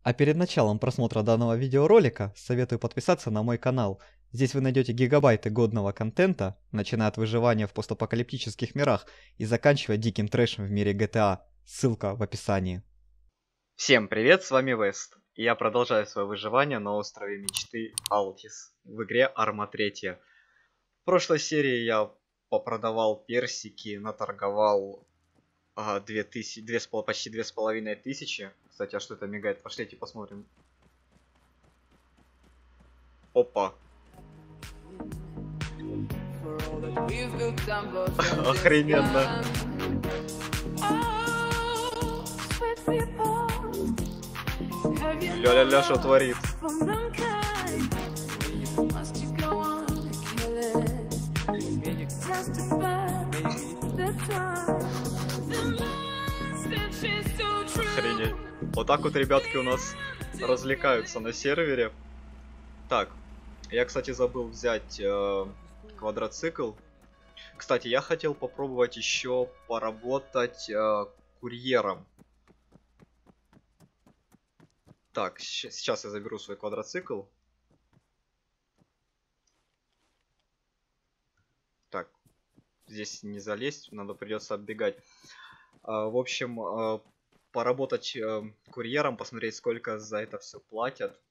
А перед началом просмотра данного видеоролика советую подписаться на мой канал. Здесь вы найдете гигабайты годного контента, начиная от выживания в постапокалиптических мирах и заканчивая диким трэшем в мире GTA. Ссылка в описании. Всем привет, с вами Вест. И я продолжаю свое выживание на острове мечты Алтис в игре Arma 3. В прошлой серии я попродавал персики, наторговал 2000, почти 2500. Кстати, а что это мигает? Пошлите посмотрим. Опа. Охрененно. Ля-ля-ля, что творит? Охренеть. Вот так вот ребятки у нас развлекаются на сервере. Так, я, кстати, забыл взять квадроцикл. Кстати, я хотел попробовать еще поработать курьером. Так, сейчас я заберу свой квадроцикл. Так, здесь не залезть, надо придется оббегать. В общем, поработать курьером, посмотреть, сколько за это все платят.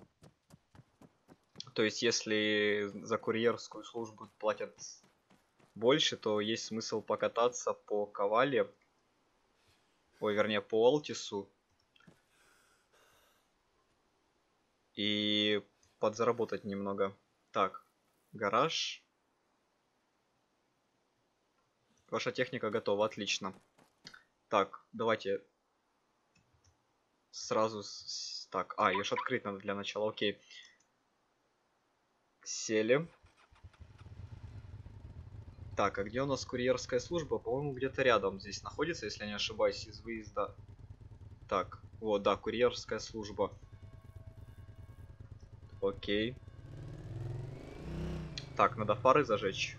То есть, если за курьерскую службу платят больше, то есть смысл покататься по Ковале. Ой, вернее, по Алтису. И подзаработать немного. Так, гараж. Ваша техника готова, отлично. Так, давайте сразу... Так, ее ж открыть надо для начала, окей. Сели. Так, а где у нас курьерская служба? По-моему, где-то рядом здесь находится, если я не ошибаюсь, из выезда. Так, вот, да, курьерская служба. Окей. Так, надо фары зажечь.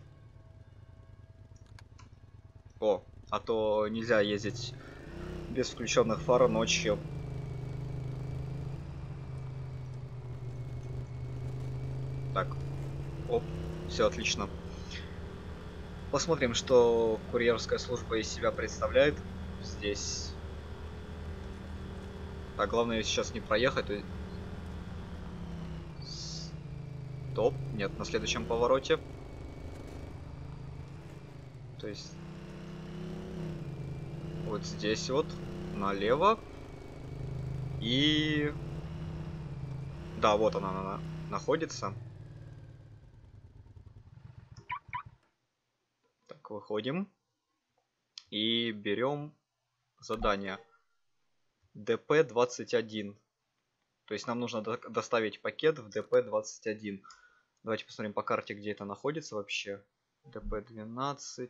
О, а то нельзя ездить без включенных фар ночью. Так, оп, все отлично. Посмотрим, что курьерская служба из себя представляет здесь. А главное сейчас не проехать. Стоп, нет, на следующем повороте. То есть вот здесь вот налево. И да, вот она находится. Так, выходим. И берем задание. ДП-21. То есть нам нужно доставить пакет в ДП-21. Давайте посмотрим по карте, где это находится вообще. ДП-12.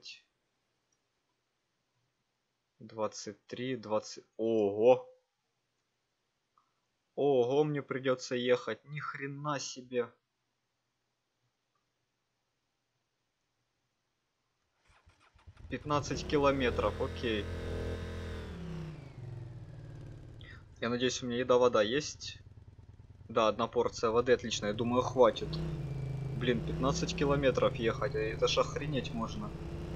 23, 20. Ого! Ого, мне придется ехать. Ни хрена себе. «15 километров, окей. Я надеюсь, у меня еда-вода есть. Да, одна порция воды, отлично. Я думаю, хватит. Блин, 15 километров ехать. Это ж охренеть можно.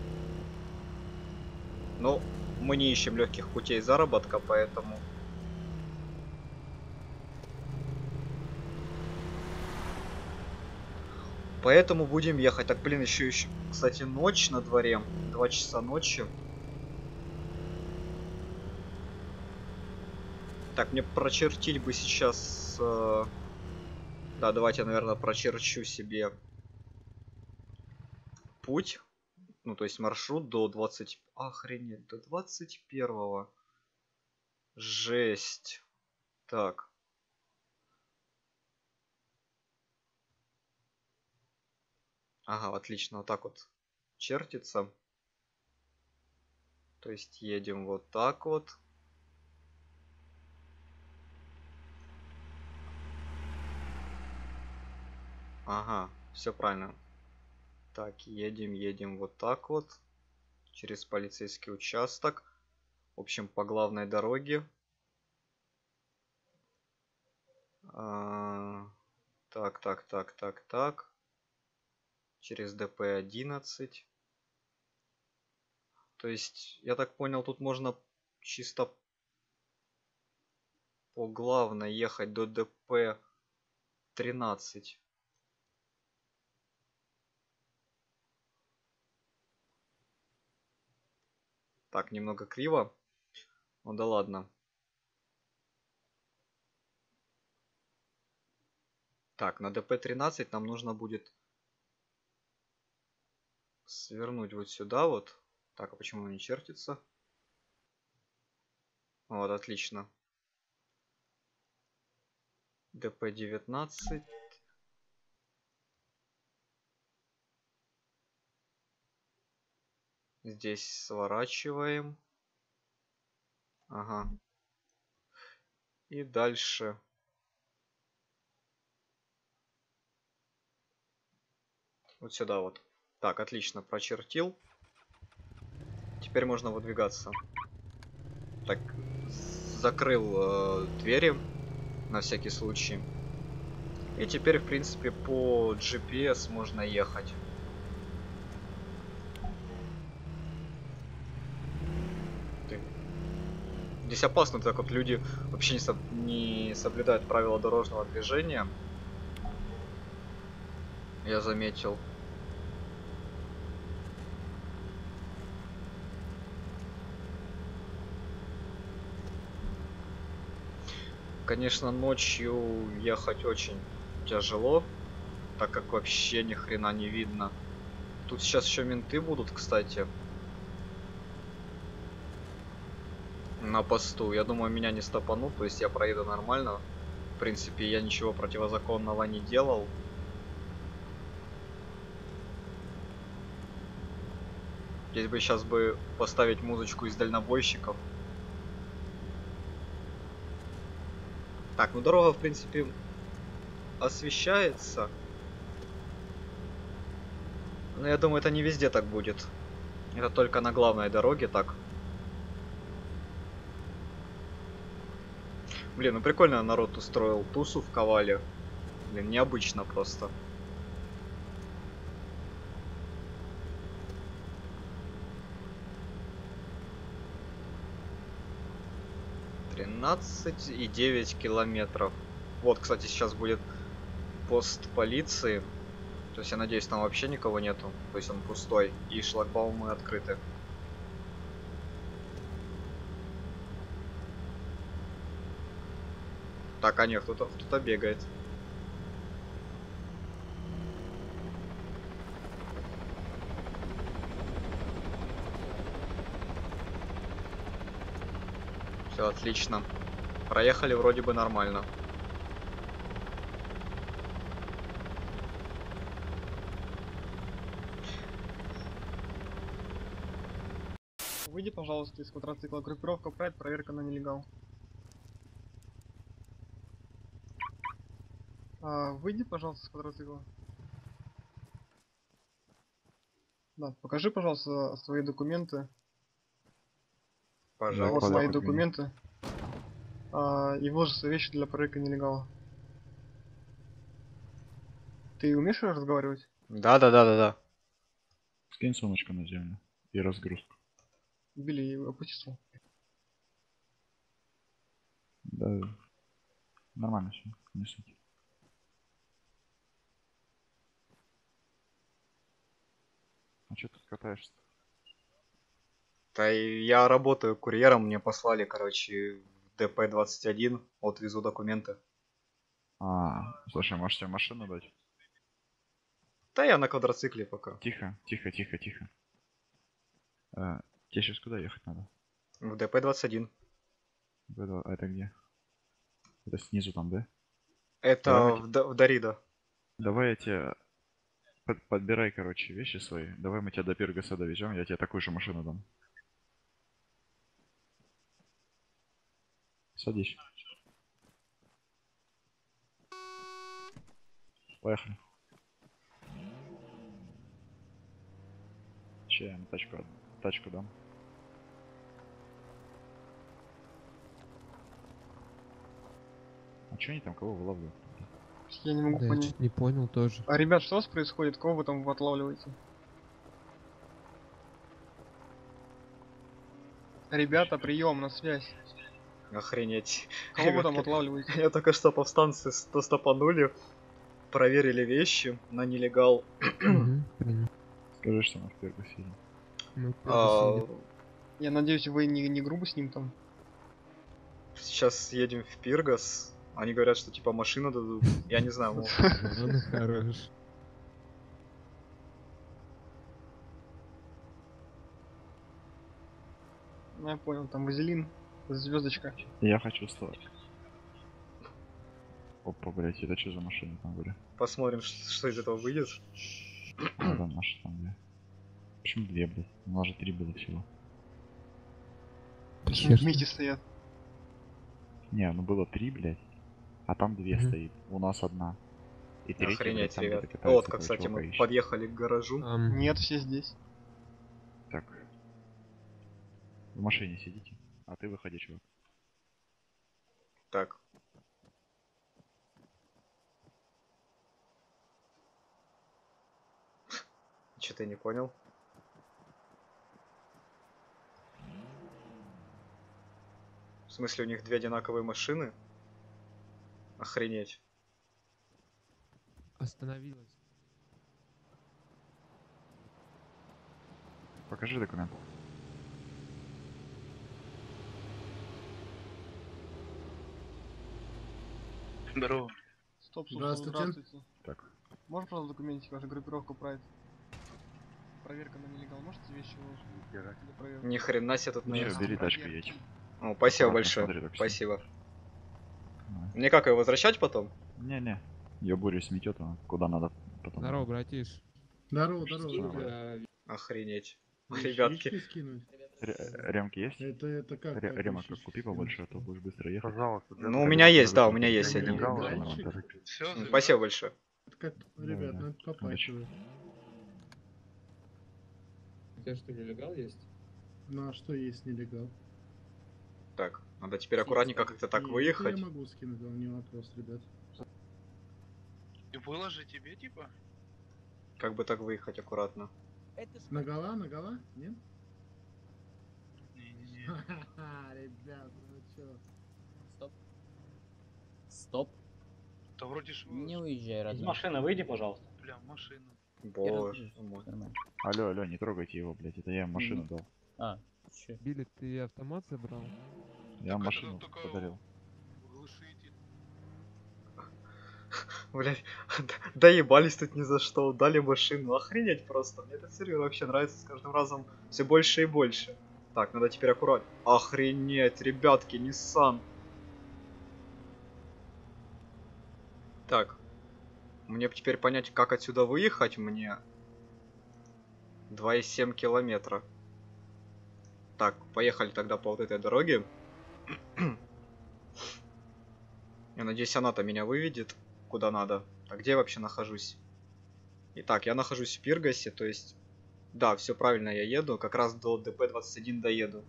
Но мы не ищем легких путей заработка, поэтому... Поэтому будем ехать. Так, блин, еще, кстати, ночь на дворе. 2 часа ночи. Так, мне прочертить бы сейчас... Да, давайте я, наверное, прочерчу себе путь. Ну, то есть маршрут до 20... Охренеть, до 21-го. Жесть. Так. Ага, отлично, вот так вот чертится. То есть едем вот так вот. Ага, все правильно. Так, едем вот так вот. Через полицейский участок. В общем, по главной дороге. Так, так, так, так, так. Через ДП-11. То есть, я так понял, тут можно чисто по главной ехать до ДП-13. Так, немного криво. Ну да ладно. Так, на ДП-13 нам нужно будет свернуть вот сюда вот. Так, а почему он не чертится? Вот, отлично. ДП-19. Здесь сворачиваем. Ага. И дальше. Вот сюда вот. Так, отлично, прочертил. Теперь можно выдвигаться. Так, закрыл двери на всякий случай. И теперь, в принципе, по GPS можно ехать. Здесь опасно, так вот люди вообще не соблюдают правила дорожного движения. Я заметил. Конечно, ночью ехать очень тяжело, так как вообще ни хрена не видно. Тут сейчас еще менты будут, кстати, на посту. Я думаю, меня не стопанут, то есть я проеду нормально. В принципе, я ничего противозаконного не делал. Здесь бы сейчас бы поставить музычку из дальнобойщиков. Так, ну дорога, в принципе, освещается. Но я думаю, это не везде так будет. Это только на главной дороге так. Блин, ну прикольно народ устроил тусу в Ковале. Блин, необычно просто. И 9 километров. Вот, кстати, сейчас будет пост полиции. То есть я надеюсь, там вообще никого нету. То есть он пустой. И шлагбаумы открыты. Так, а нет, кто-то бегает. Все отлично. Проехали вроде бы нормально. Выйди, пожалуйста, из квадроцикла. Группировка Pride, проверка на нелегал. Выйди, пожалуйста, из квадроцикла. Да, покажи, пожалуйста, свои документы. Вот Пожалуйста. мои документы. И вложи свои вещи для проверки нелегала. Ты умеешь разговаривать? Да. Скинь сумочку на землю и разгрузку. Били, опусти стул. Да, нормально все, не суть. А что тут катаешься? Да и я работаю курьером, мне послали, короче, в ДП-21, вот везу документы. Слушай, может тебе машину дать? Да я на квадроцикле пока. Тихо. Тебе сейчас куда ехать надо? В ДП-21. А это где? Это снизу там, да? Это в Дарида. Давай я тебе... Подбирай, короче, вещи свои. Давай мы тебя до Пиргаса довезем, я тебе такую же машину дам. Садись. Поехали. Че я на тачку дам? Чё они там кого вылавливают? Я не могу Да, я понять. чуть не понял тоже. А, ребят, что у вас происходит? Кого вы там отлавливаете? Ребята, прием, на связь. Охренеть. Кого вы там Ребятки, отлавливаете? я только что повстанцы стопанули, проверили вещи на нелегал. Мгм, понял. Скажи, что мы в первой серии. Мы в А, первой серии. Я надеюсь, вы не грубо с ним там. Сейчас едем в Пиргас. Они говорят, что типа машину дадут. Я не знаю, Ладно, хорош. Ну, я понял, там вазелин, звездочка. Я хочу стать. Опа, блять, это что за машина там были? посмотрим, что из этого выйдет. А, да, наши там, блядь. Почему две, блядь? У нас же три было всего. Да Почему хер. вместе стоят? Не, ну было три, блядь. А там две Мгм. стоит. У нас одна. И третья, блядь, Охренеть, там ребят. где-то катается Вот, этого как, кстати, чувака мы ищет. подъехали к гаражу. Нет, все здесь. Так. В машине сидите. А ты выходи, чувак. Так. Что-то я не понял. В смысле, у них две одинаковые машины? Охренеть. Остановилась. Покажи документ. Здорово. Стоп, Здравствуйте. здравствуйте. Так. Можно, пожалуйста, документить вашу группировку Pride? Проверка на нелегал. Можете вещи выложить для проверки? Ни хрена себе тут Ну, наехал. бери тачку, проверки. едь. О, спасибо Аккуратно большое. смотри, так всё. Спасибо. Давай. Мне как, ее возвращать потом? Не-не. Ее бурю сметет, а куда надо потом. Здорово, братиш. Здорово, здорово. Охренеть. Вещи Ребятки. скинуть? Ремки есть? Это как? как Ремок вещи купи скинуть? побольше, а то будешь быстро ехать. Пожалуйста. Ну, у меня есть, да, у меня есть Они один. нелегальщик? Все, Спасибо большое. Это как, ребят, Да-да. надо попасть вы. У тебя что, нелегал есть? Ну а что есть нелегал? Так, надо теперь аккуратненько как-то так И это выехать. я могу скинуть, вам не вопрос, ребят. И выложи тебе, типа? Как бы так выехать аккуратно. Нагола, нагола? Нет? Не-не-не. Ха-ха-ха, ребят, ну чё? Стоп. Стоп. Да вроде ж Не выложи. уезжай, Из родной. машины выйди, пожалуйста. Бля, машину. Боже мой. Нормально. Алло, не трогайте его, блядь, это я ему машину дал. А, чё? Билли, ты автомат забрал? Я Так машину это только подарил. Глушитель. Блять, доебались тут ни за что, дали машину. Охренеть просто. Мне этот сервер вообще нравится с каждым разом все больше и больше. Так, надо теперь аккуратно. Охренеть, ребятки, Nissan. Так. Мне б теперь понять, как отсюда выехать мне. 2,7 километра. Так, поехали тогда по вот этой дороге. Я надеюсь, она-то меня выведет куда надо. А где я вообще нахожусь? Итак, я нахожусь в Пиргасе, то есть... Да, все правильно, я еду. Как раз до ДП-21 доеду.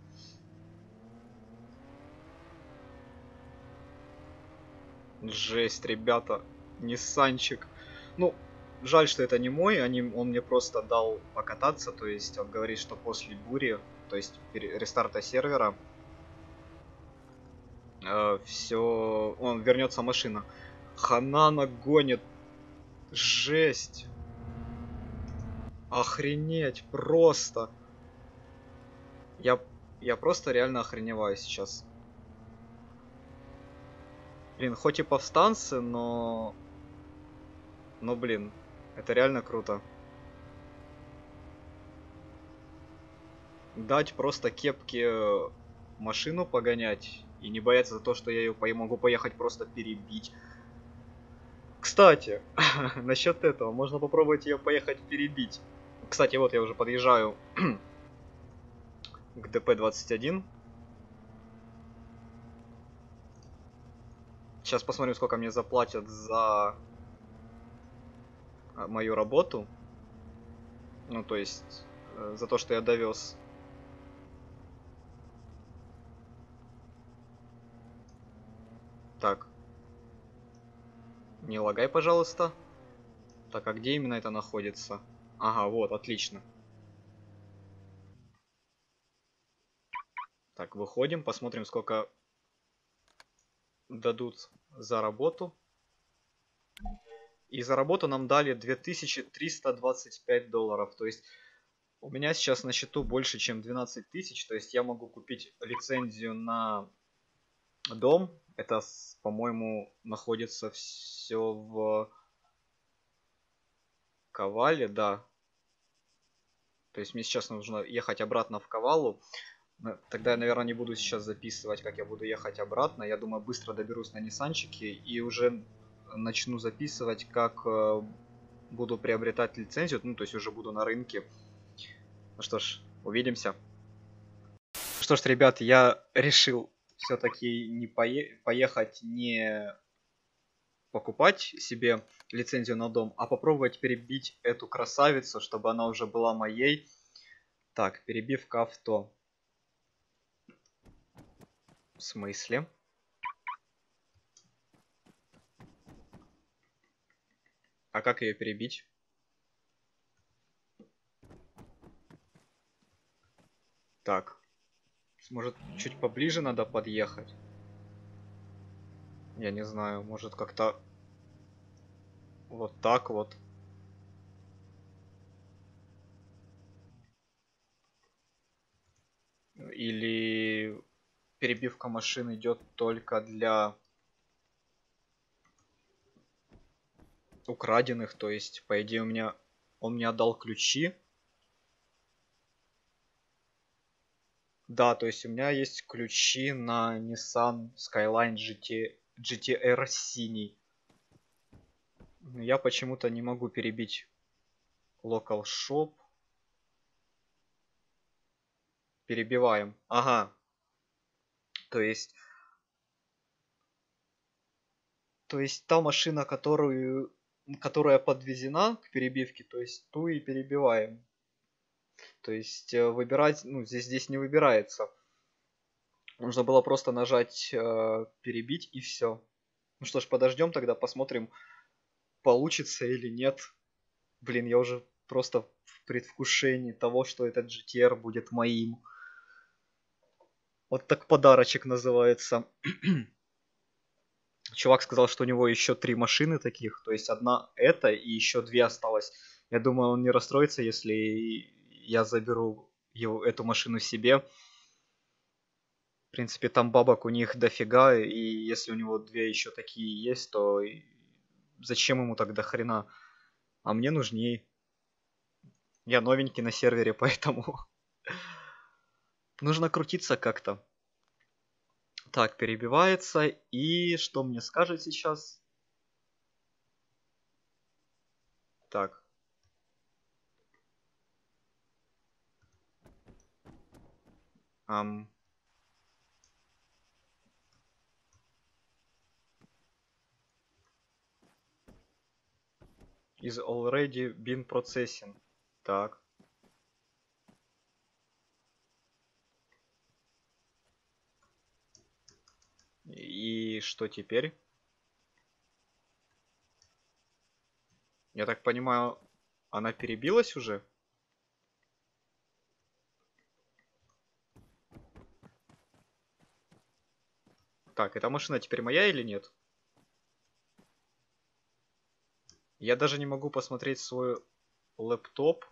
Жесть, ребята. Ниссанчик. Ну, жаль, что это не мой. Он мне просто дал покататься. То есть он говорит, что после бури, то есть рестарта сервера, все, он вернется машина. Ханана гонит. Жесть. Охренеть, просто. Я просто реально охреневаю сейчас. Блин, хоть и повстанцы, но... Но, блин, это реально круто. Дать просто кепке машину погонять и не бояться за то, что я ее могу поехать просто перебить. Кстати, насчет этого, можно попробовать ее поехать перебить. Кстати, вот я уже подъезжаю к ДП-21. Сейчас посмотрим, сколько мне заплатят за мою работу. Ну, то есть, за то, что я довез. Так. Не лагай, пожалуйста. Так, а где именно это находится? Ага, вот, отлично. Так, выходим, посмотрим, сколько дадут за работу. И за работу нам дали 2325 долларов. То есть у меня сейчас на счету больше, чем 12 тысяч. То есть я могу купить лицензию на дом. Это, по-моему, находится все в Кавале, да. То есть мне сейчас нужно ехать обратно в Кавалу. Тогда я, наверное, не буду сейчас записывать, как я буду ехать обратно. Я думаю, быстро доберусь на Ниссанчике и уже начну записывать, как буду приобретать лицензию. Ну, то есть уже буду на рынке. Ну что ж, увидимся. Что ж, ребят, я решил все-таки не поехать, не покупать себе лицензию на дом, а попробовать перебить эту красавицу, чтобы она уже была моей. Так, перебивка авто. В смысле? А как ее перебить? Так. Может, чуть поближе надо подъехать? Я не знаю, может как-то вот так вот. Или перебивка машин идет только для украденных, то есть, по идее, он мне отдал ключи. Да, то есть у меня есть ключи на Nissan Skyline GTR синий. Но я почему-то не могу перебить Local Shop. Перебиваем. Ага. То есть та машина, которая подвезена к перебивке, то есть ту и перебиваем. То есть выбирать, ну, здесь не выбирается. Нужно было просто нажать перебить и все. Ну что ж, подождем тогда, посмотрим, получится или нет. Блин, я уже просто в предвкушении того, что этот GTR будет моим. Вот так подарочек называется. Чувак сказал, что у него еще 3 машины таких. То есть одна это и еще 2 осталось. Я думаю, он не расстроится, если я заберу эту машину себе. В принципе, там бабок у них дофига. И если у него 2 еще такие есть, то зачем ему тогда хрена? А мне нужней. Я новенький на сервере, поэтому нужно крутиться как-то. Так, перебивается. И что мне скажет сейчас? Так. Is already been processing. Так. И что теперь? Я так понимаю, она перебилась уже? Так, эта машина теперь моя или нет? Я даже не могу посмотреть свой лэптоп.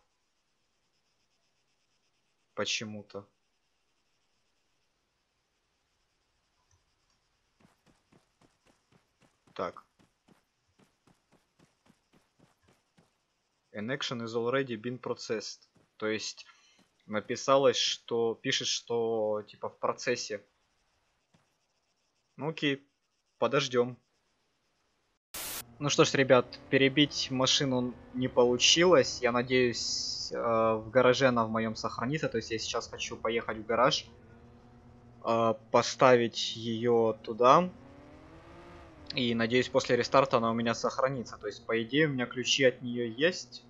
Почему-то. Так. An action is already been processed. То есть написалось, что пишет, что типа в процессе. Ну окей, подождем. Ну что ж, ребят, перебить машину не получилось. Я надеюсь, в гараже она в моем сохранится. То есть я сейчас хочу поехать в гараж, поставить ее туда. И надеюсь, после рестарта она у меня сохранится. То есть, по идее, у меня ключи от нее есть.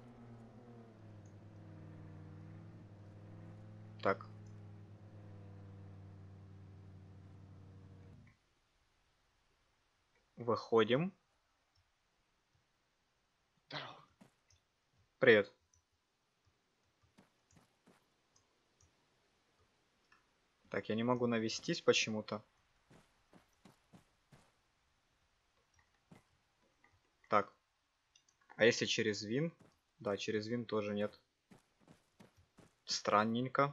Так. Выходим. Привет. Так, я не могу навестись почему-то. Так. А если через вин? Да, через вин тоже нет. Странненько.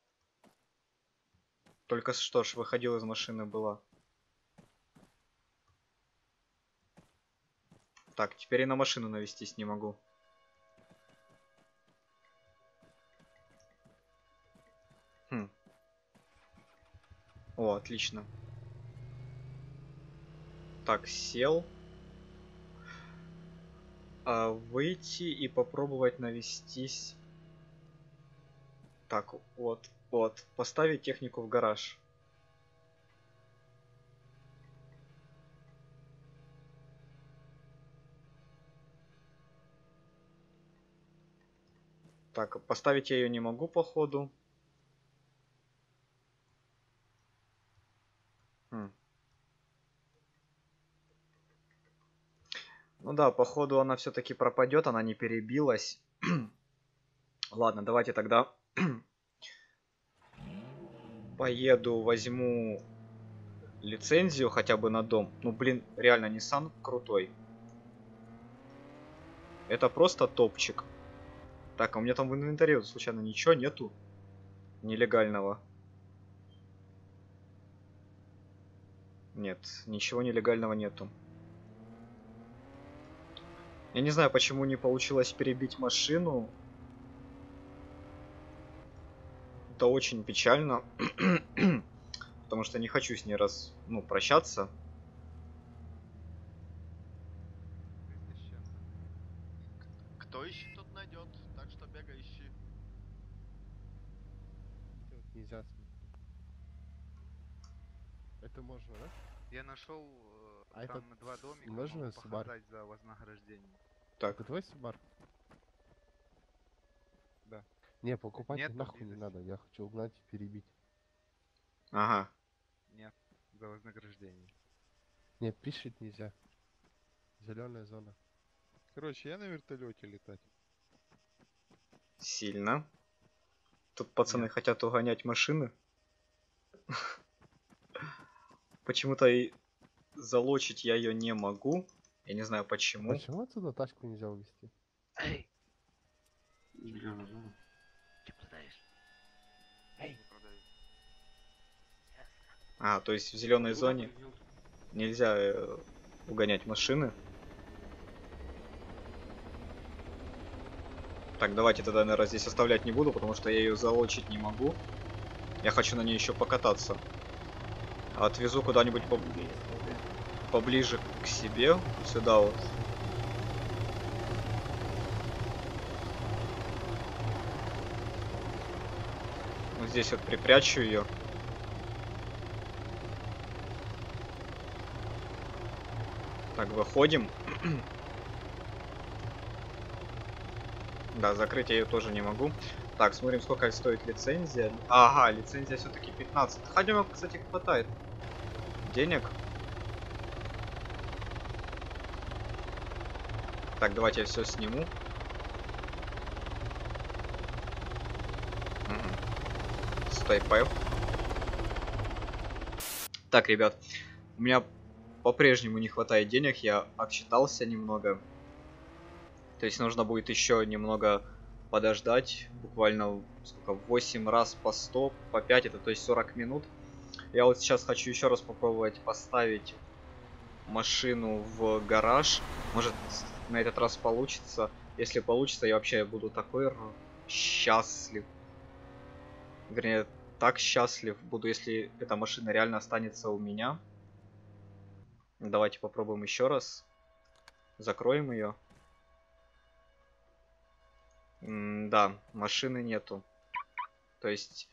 Только что ж выходил из машины была. Так, теперь и на машину навестись не могу. Хм. О, отлично. Так, сел. Выйти и попробовать навестись. Так, вот. Поставить технику в гараж. Так, поставить я ее не могу, походу. Ну да, походу она все-таки пропадет, она не перебилась. Ладно, давайте тогда поеду, возьму лицензию хотя бы на дом. Ну блин, реально Nissan крутой. Это просто топчик. Так, а у меня там в инвентаре случайно ничего нету нелегального? Нет, ничего нелегального нету. Я не знаю, почему не получилось перебить машину. Это очень печально. Потому что не хочу с ней прощаться. Кто ищет, тот найдет. Так что бегай, ищи. Нельзя. Это можно, да? Я нашел А там этот 2 домика, можно могу Subaru? похождать за вознаграждение. Так. Это твой Субар? Да. Не, покупать Нет, нахуй не поблизости. надо. Я хочу угнать и перебить. Ага. Нет, за вознаграждение. Нет, пишет нельзя. Зеленая зона. Короче, я на вертолете летать. Сильно. Тут пацаны хотят угонять машины. Почему-то и залочить я ее не могу. Я не знаю почему. Почему отсюда тачку нельзя увезти? Эй! Зеленая зона. Ты продаешь? Эй! А, то есть в зеленой зоне нельзя угонять машины. Так, давайте тогда, наверное, здесь оставлять не буду, потому что я ее залочить не могу. Я хочу на ней еще покататься. Отвезу куда-нибудь поближе к себе. Сюда вот. Вот здесь вот припрячу ее. Так, выходим. Да, закрыть я ее тоже не могу. Так, смотрим, сколько стоит лицензия. Ага, лицензия все-таки 15. Хотя, кстати, хватает денег. Так, давайте я все сниму. Стой, Пэв. Так, ребят, у меня по-прежнему не хватает денег, я отчитался немного. То есть нужно будет еще немного подождать, буквально сколько, 8 раз по 100, по 5, это то есть 40 минут. Я вот сейчас хочу еще раз попробовать поставить машину в гараж. Может, на этот раз получится. Если получится, я вообще буду такой счастлив. Вернее, так счастлив буду, если эта машина реально останется у меня. Давайте попробуем еще раз. Закроем ее. Да, машины нету. То есть...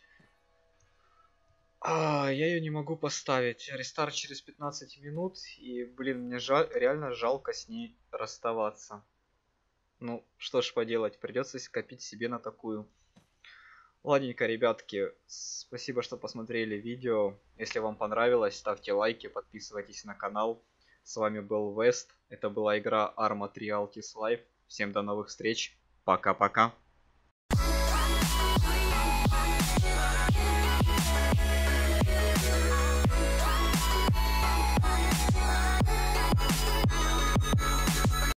я ее не могу поставить. Рестарт через 15 минут. И, блин, мне реально жалко с ней расставаться. Ну, что ж поделать. Придется скопить себе на такую. Ладненько, ребятки. Спасибо, что посмотрели видео. Если вам понравилось, ставьте лайки, подписывайтесь на канал. С вами был Вест. Это была игра Arma 3 Altis Life. Всем до новых встреч. Пока-пока.